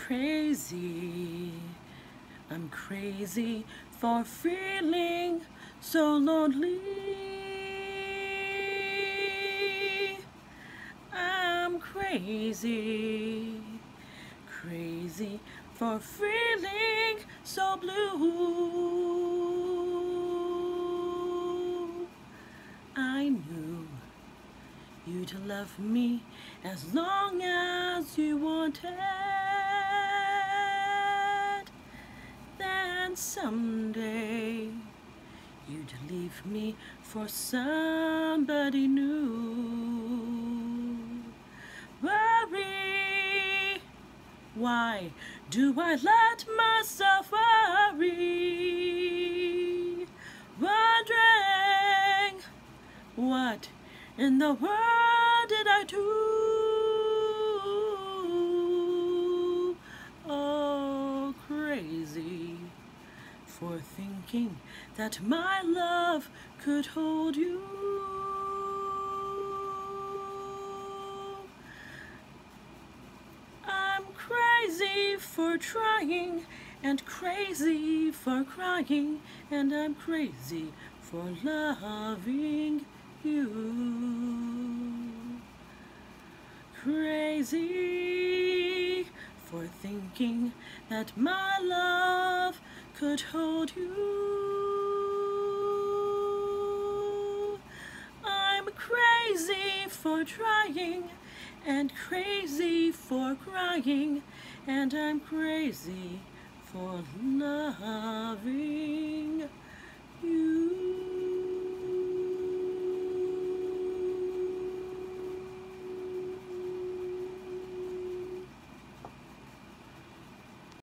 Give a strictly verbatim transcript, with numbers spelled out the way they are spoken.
crazy, I'm crazy for feeling so lonely. I'm crazy, crazy for feeling so blue. I knew you'd love me as long as you wanted. Then someday you'd leave me for somebody new. Worry, why do I let myself worry? Wondering, what in the world did I do? Oh, crazy for thinking that my love could hold you. I'm crazy for trying and crazy for crying, and I'm crazy for loving you. Crazy for thinking that my love could hold you. I'm crazy for trying and crazy for crying, and I'm crazy for loving you.